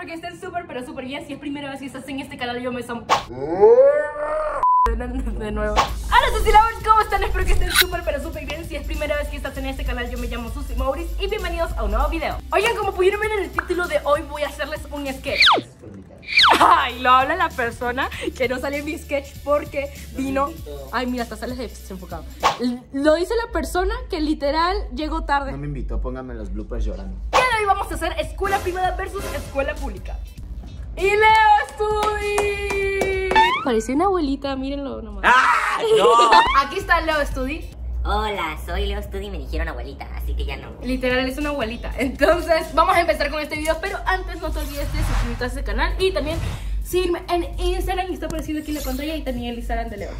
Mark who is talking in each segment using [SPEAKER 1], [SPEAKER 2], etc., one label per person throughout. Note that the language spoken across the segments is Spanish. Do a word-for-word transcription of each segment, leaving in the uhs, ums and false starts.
[SPEAKER 1] que estén súper, pero súper bien. Si es primera vez que estás en este canal, yo me llamo... De nuevo. Hola Susi Lovers, ¿cómo están? Espero que estén súper, pero súper bien. Si es primera vez que estás en este canal, yo me llamo Susi Maurice y bienvenidos a un nuevo video. Oigan, como pudieron ver en el título de hoy, voy a hacerles un sketch. Ay, lo habla la persona que no sale en mi sketch porque vino... Ay, mira, hasta sales desenfocado. Lo dice la persona que literal llegó tarde.
[SPEAKER 2] No me invitó, pónganme los bloopers llorando.
[SPEAKER 1] Y hoy vamos a hacer escuela privada versus escuela pública. Y Leo Studi. Parece una abuelita, mírenlo nomás.
[SPEAKER 2] ¡Ah! ¡No!
[SPEAKER 1] Aquí está Leo Studi.
[SPEAKER 3] Hola, soy Leo Studi y me dijeron abuelita, así que ya no.
[SPEAKER 1] Literal, es una abuelita. Entonces, vamos a empezar con este video. Pero antes no te olvides de suscribirte a este canal. Y también sígueme en Instagram, y está apareciendo aquí en la pantalla. Y también el Instagram de Leo.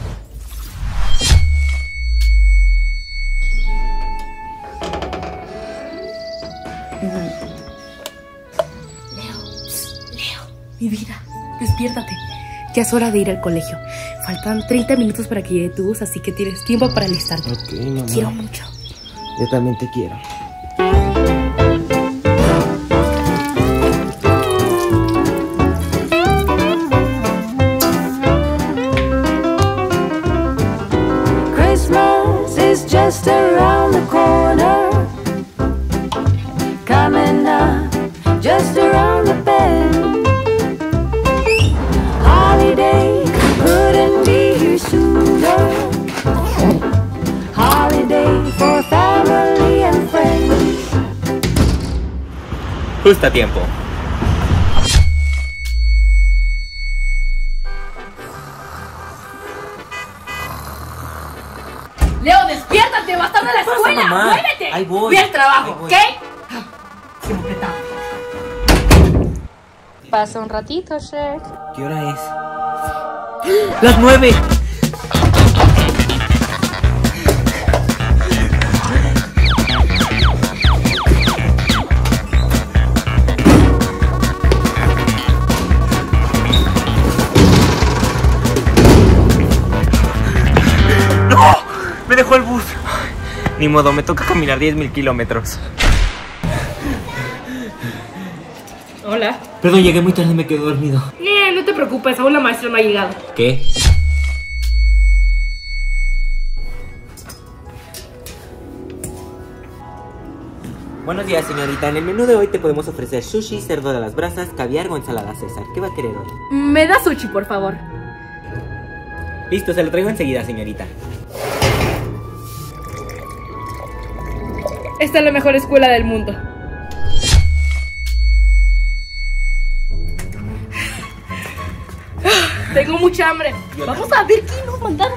[SPEAKER 1] Mi vida, despiértate. Ya es hora de ir al colegio. Faltan treinta minutos para que llegue tu bus, así que tienes tiempo para alistarte.
[SPEAKER 2] Ok, mamá.
[SPEAKER 1] Te quiero mucho.
[SPEAKER 2] Yo también te quiero.
[SPEAKER 4] Christmas is just around the corner, coming up just around the bend. Holiday couldn't be here sooner. Holiday for family and friends.
[SPEAKER 5] Justo a tiempo.
[SPEAKER 1] Leo, despiértate, vas tarde a la escuela.
[SPEAKER 5] mamá?
[SPEAKER 1] ¡Muévete!
[SPEAKER 5] Ahí voy.
[SPEAKER 1] Ve al trabajo,
[SPEAKER 5] Ahí voy.
[SPEAKER 1] ¿ok? Siempre tarde. Pasa un ratito, Shrek.
[SPEAKER 5] ¿Qué hora es? ¡Las nueve! ¡No! ¡Me dejó el bus! Ni modo, me toca caminar diez mil kilómetros.
[SPEAKER 1] Hola.
[SPEAKER 5] Perdón, llegué muy tarde y me quedé dormido.
[SPEAKER 1] Eh, no te preocupes, aún la maestra no ha llegado.
[SPEAKER 5] ¿Qué? Buenos días, señorita. En el menú de hoy te podemos ofrecer sushi, cerdo de las brasas, caviar o ensalada César. ¿Qué va a querer hoy?
[SPEAKER 1] Me da sushi, por favor.
[SPEAKER 5] Listo, se lo traigo enseguida, señorita.
[SPEAKER 1] Esta es la mejor escuela del mundo. Tengo mucha hambre. Vamos a ver qué nos mandaron.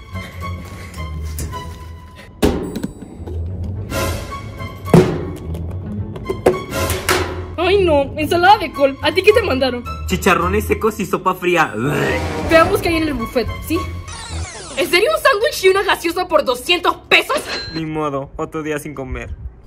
[SPEAKER 1] Ay no, ensalada de col. ¿A ti qué te mandaron?
[SPEAKER 5] Chicharrones secos y sopa fría.
[SPEAKER 1] Veamos qué hay en el buffet, ¿sí? ¿En serio un sándwich y una gaseosa por doscientos pesos?
[SPEAKER 5] Ni modo, otro día sin comer.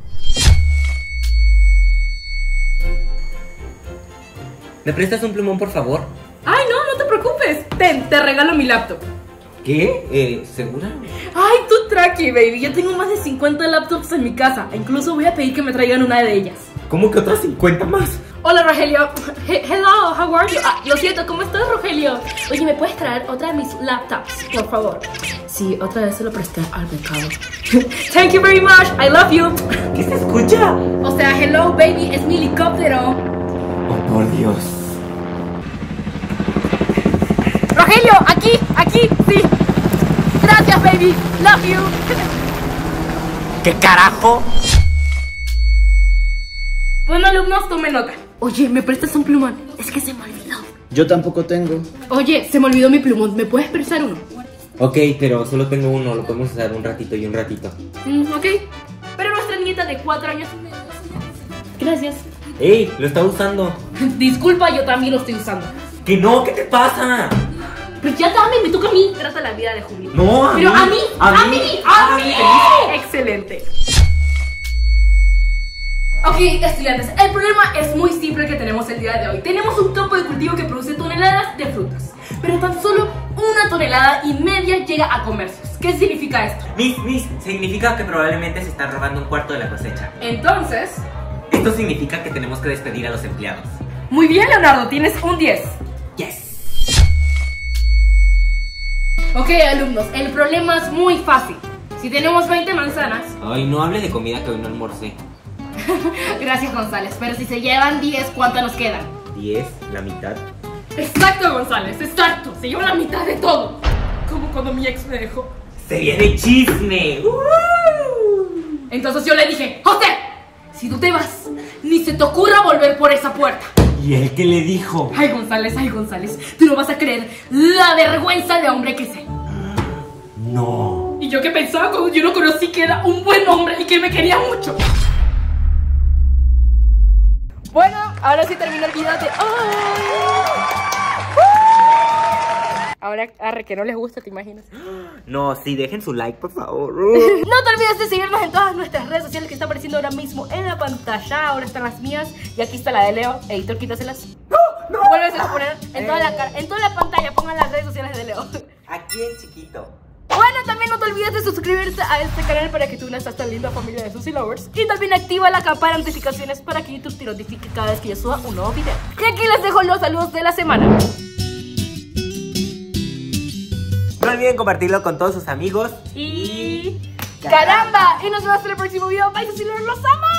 [SPEAKER 5] ¿Me prestas un plumón, por favor?
[SPEAKER 1] Ay no, no te preocupes. Ten, te regalo mi laptop.
[SPEAKER 5] ¿Qué? Eh, ¿segura?
[SPEAKER 1] Ay, tú tranqui, baby. Yo tengo más de cincuenta laptops en mi casa. E incluso voy a pedir que me traigan una de ellas.
[SPEAKER 5] ¿Cómo que otras cincuenta más?
[SPEAKER 1] Hola, Rogelio. He- Hello, how are you? Ah, lo siento, ¿cómo estás, Rogelio? Oye, ¿me puedes traer otra de mis laptops, por favor? Sí, otra vez se lo presté al mercado. Thank you very much. I love you.
[SPEAKER 5] ¿Qué se escucha?
[SPEAKER 1] O sea, hello, baby. Es mi helicóptero.
[SPEAKER 5] Oh, por Dios.
[SPEAKER 1] Rogelio, aquí, aquí, sí. Gracias, baby. Love you.
[SPEAKER 5] ¿Qué carajo?
[SPEAKER 1] Bueno, alumnos, tomen nota. Oye, ¿me prestas un plumón? Es que se me olvidó.
[SPEAKER 2] Yo tampoco tengo.
[SPEAKER 1] Oye, se me olvidó mi plumón. ¿Me puedes prestar uno?
[SPEAKER 5] Ok, pero solo tengo uno. Lo podemos usar un ratito y un ratito.
[SPEAKER 1] Mm, ok. Pero nuestra nieta de cuatro años... Gracias.
[SPEAKER 5] ¡Ey! Lo está usando.
[SPEAKER 1] Disculpa, yo también lo estoy usando.
[SPEAKER 5] ¡Que no! ¿Qué te pasa?
[SPEAKER 1] Pero ya dame, me toca a mí. Trata la vida de Julio.
[SPEAKER 5] No, a
[SPEAKER 1] Pero
[SPEAKER 5] mí.
[SPEAKER 1] a mí,
[SPEAKER 5] A
[SPEAKER 1] a
[SPEAKER 5] mí.
[SPEAKER 1] mí, a
[SPEAKER 5] A
[SPEAKER 1] mí.
[SPEAKER 5] mí.
[SPEAKER 1] Excelente. Ok, estudiantes, el problema es muy simple que tenemos el día de hoy. Tenemos un campo de cultivo que produce toneladas de frutas, pero tan solo una tonelada y media llega a comercios. ¿Qué significa esto?
[SPEAKER 5] Miss, Miss, significa que probablemente se está robando un cuarto de la cosecha.
[SPEAKER 1] Entonces...
[SPEAKER 5] Esto significa que tenemos que despedir a los empleados.
[SPEAKER 1] Muy bien, Leonardo, tienes un diez.
[SPEAKER 5] Yes.
[SPEAKER 1] Ok, alumnos, el problema es muy fácil. Si tenemos veinte manzanas...
[SPEAKER 5] Ay, no hable de comida que hoy no almorcé.
[SPEAKER 1] Gracias, González, pero si se llevan diez, ¿cuánto nos quedan?
[SPEAKER 5] diez, la mitad.
[SPEAKER 1] Exacto, González, exacto. Se llevan la mitad de todo. Como cuando mi ex me dejó.
[SPEAKER 5] ¡Se viene chisme! ¡Uh!
[SPEAKER 1] Entonces yo le dije, José, si tú te vas, ni se te ocurra volver por esa puerta.
[SPEAKER 5] ¿Y él qué le dijo?
[SPEAKER 1] Ay, González, ay, González, tú no vas a creer la vergüenza de hombre que sé.
[SPEAKER 5] No.
[SPEAKER 1] Y yo que pensaba cuando yo lo conocí que era un buen hombre y que me quería mucho. Bueno, ahora sí termino el video de hoy. Ahora, arre, que no les gusta, ¿te imaginas?
[SPEAKER 5] No, sí, dejen su like, por favor.
[SPEAKER 1] No te olvides de seguirnos en todas nuestras redes sociales que están apareciendo ahora mismo en la pantalla. Ahora están las mías y aquí está la de Leo. Editor, quítaselas. No, no. Vuelves a poner en toda, la cara, en toda la pantalla, pongan las redes sociales de Leo.
[SPEAKER 5] Aquí en chiquito.
[SPEAKER 1] Bueno, también no te olvides de suscribirte a este canal para que tú unas a esta linda familia de Susie Lovers. Y también activa la campana de notificaciones para que YouTube te notifique cada vez que yo suba un nuevo video. Y aquí les dejo los saludos de la semana.
[SPEAKER 5] No olviden compartirlo con todos sus amigos.
[SPEAKER 1] Y... ¡caramba! Y nos vemos en el próximo video. Bye, Susie Lovers, los amo.